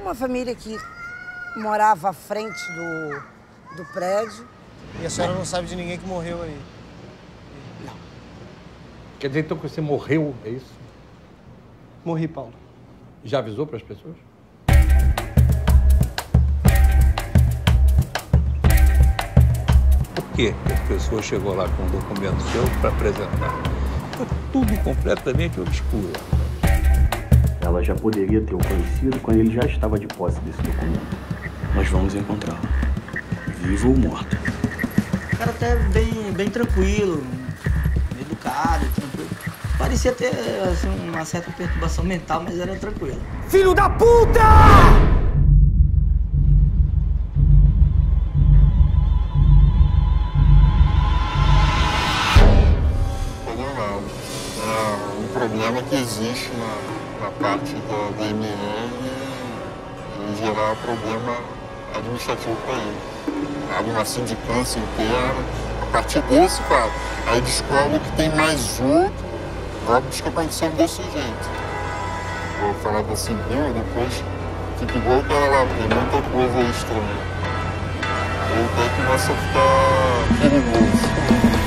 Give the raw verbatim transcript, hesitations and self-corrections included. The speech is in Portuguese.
uma família que morava à frente do, do prédio. E a senhora não sabe de ninguém que morreu aí? Não. Quer dizer, então, que você morreu, é isso? Morri, Paulo. Já avisou para as pessoas? Por que as pessoas chegou lá com um documento seu para apresentar? Foi tudo completamente obscuro. Ela já poderia ter o conhecido quando ele já estava de posse desse documento. Nós vamos encontrá-la, viva ou morta. O cara até bem, bem tranquilo, educado, tranquilo. Parecia ter assim, uma certa perturbação mental, mas era tranquilo. Filho da puta! Um problema que existe na, na parte da D M L e gerar problema administrativo para ele. Abre uma sindicância interna, a partir desse, cara, aí descobre que tem mais outro, óbvio que aconteceu desse jeito. Vou falar desse meu, depois fica igual aquela lá, tem muita coisa estranha. Aí até começa a ficar perigoso.